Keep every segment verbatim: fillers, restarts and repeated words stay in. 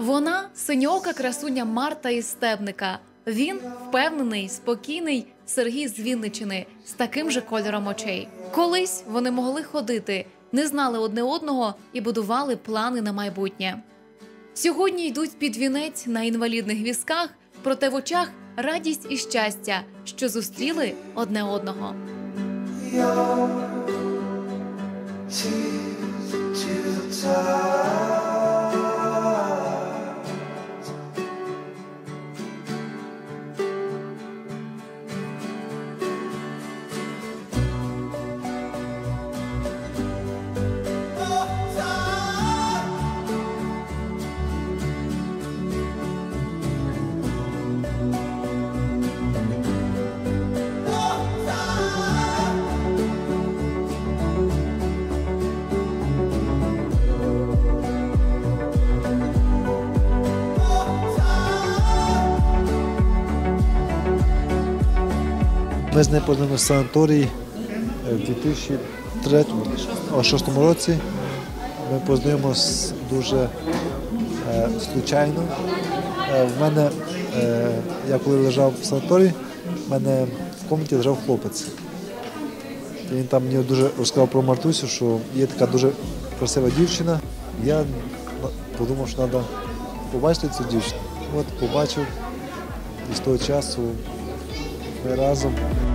Вона – синьоока красуня Марта із Стебника. Він – впевнений, спокійний Сергій з Вінниччини з таким же кольором очей. Колись вони могли ходити, не знали одне одного і будували плани на майбутнє. Сьогодні йдуть під вінець на інвалідних візках, проте в очах радість і щастя, що зустріли одне одного. Ми з нею познайомилися в санаторії в дві тисячі шостому році. Ми познайомилися дуже е, случайно. Е, в мене, е, я коли лежав в санаторії, в мене в кімнаті лежав хлопець. І він там мені дуже розказав про Мартусю, що є така дуже красива дівчина. Я подумав, що треба побачити цю дівчину. От побачив, і з того часу ми разом.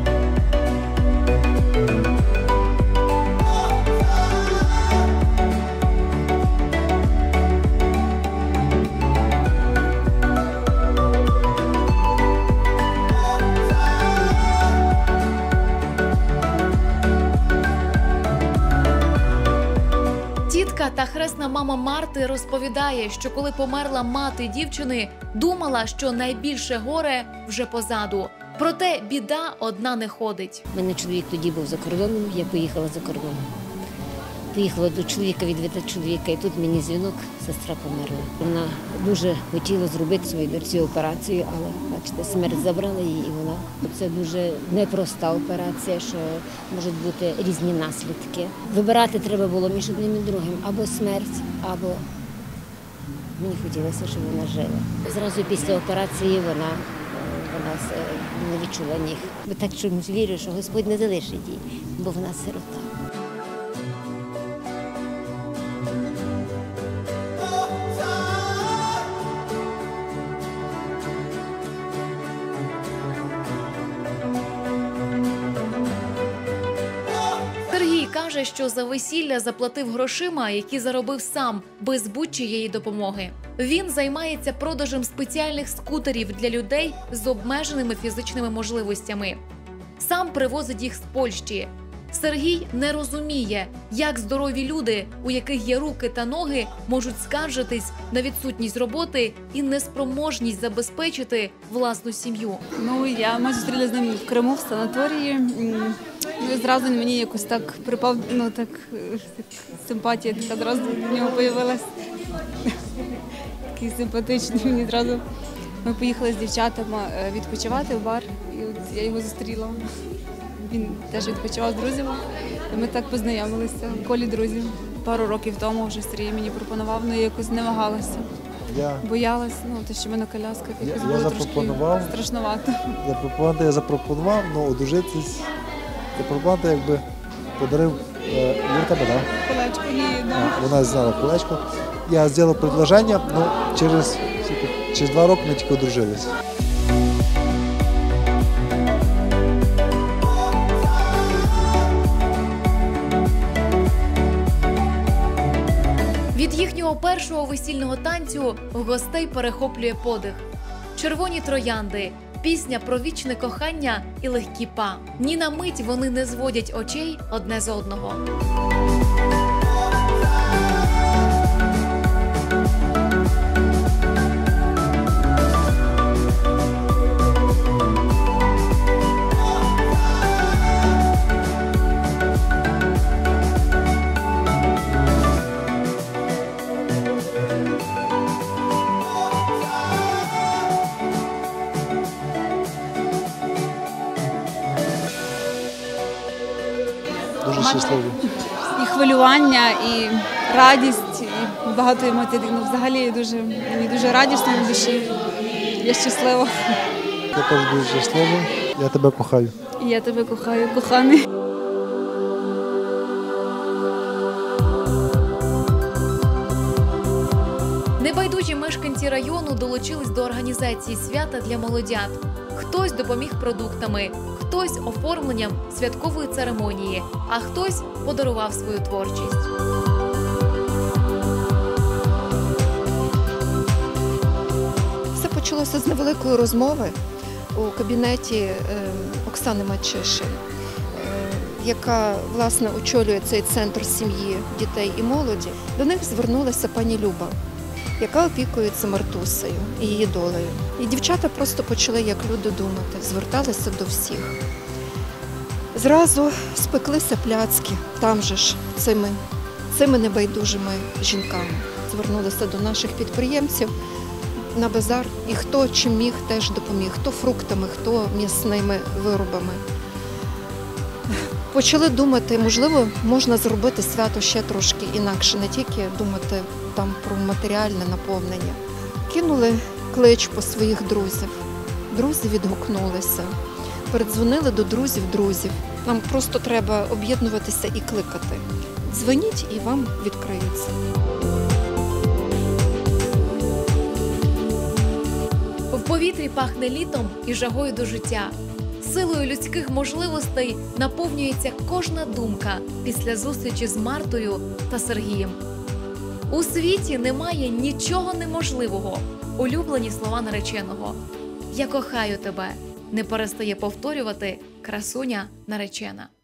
Тітка та хресна мама Марти розповідає, що коли померла мати дівчини, думала, що найбільше горе вже позаду. Проте біда одна не ходить. У мене чоловік тоді був за кордоном, я поїхала за кордон. Поїхала до чоловіка відвідати чоловіка, і тут мені дзвінок, сестра померла. Вона дуже хотіла зробити своїй дочці операцію, але, бачите, смерть забрала її, і вона. Це дуже непроста операція, що можуть бути різні наслідки. Вибирати треба було між одним і другим, або смерть, або мені хотілося, щоб вона жила. Зразу після операції вона Вона не відчула ніг. Бо так чомусь вірю, що Господь не залишить її, бо вона сирота. Сергій каже, що за весілля заплатив грошима, які заробив сам, без будь-чиєї допомоги. Він займається продажем спеціальних скутерів для людей з обмеженими фізичними можливостями. Сам привозить їх з Польщі. Сергій не розуміє, як здорові люди, у яких є руки та ноги, можуть скаржитись на відсутність роботи і неспроможність забезпечити власну сім'ю. Ну, я, ми зустріли з ним в Криму, в санаторії. Ну, і зразу мені якось так припав, ну, так, так симпатія така зразу до нього появилась. Такий симпатичний, мені зразу. Ми поїхали з дівчатами відпочивати в бар, і от я його зустріла. Він теж відпочивав з друзями, і ми так познайомилися в колі друзів. Пару років тому вже Сергій мені пропонував, але я якось не вагалася. Я, Боялась, ну, те, що в мене коляска, якось я, було я трошки страшновато. Запропонувати я запропонував, але одружитись, запропонувати якби подарив е, Юрка Бада. Колечко її, да. Вона знала колечко. Я зробив предложення, але через, через два роки ми тільки одружилися. Від їхнього першого весільного танцю в гостей перехоплює подих. Червоні троянди, пісня про вічне кохання і легкі па. Ні на мить вони не зводять очей одне з одного. Дуже щасливі. і хвилювання, і радість, і багато емоцій. Ну, взагалі дуже, мені дуже радісно на душі. Я щаслива. Я теж дуже щасливий. Я тебе кохаю. І я тебе кохаю, коханий. Небайдужі мешканці району долучились до організації свята для молодят. Хтось допоміг продуктами, хтось оформленням святкової церемонії, а хтось подарував свою творчість. Все почалося з невеликої розмови у кабінеті е, Оксани Мачишин, е, яка, власне, очолює цей центр сім'ї, дітей і молоді. До них звернулася пані Люба, яка опікується Мартусею і її долею. І дівчата просто почали, як люди, думати, зверталися до всіх. Зразу спеклися пляцки, там же ж, цими, цими небайдужими жінками. Звернулися до наших підприємців на базар, і хто чим міг, теж допоміг, хто фруктами, хто м'ясними виробами. Почали думати, можливо, можна зробити свято ще трошки інакше, не тільки думати там про матеріальне наповнення. Кинули клич по своїх друзів. Друзі відгукнулися, передзвонили до друзів-друзів. Нам просто треба об'єднуватися і кликати. Дзвоніть, і вам відкриються. В повітрі пахне літом і жагою до життя. Силою людських можливостей наповнюється кожна думка після зустрічі з Мартою та Сергієм. У світі немає нічого неможливого. Улюблені слова нареченого. «Я кохаю тебе» не перестає повторювати красуня наречена.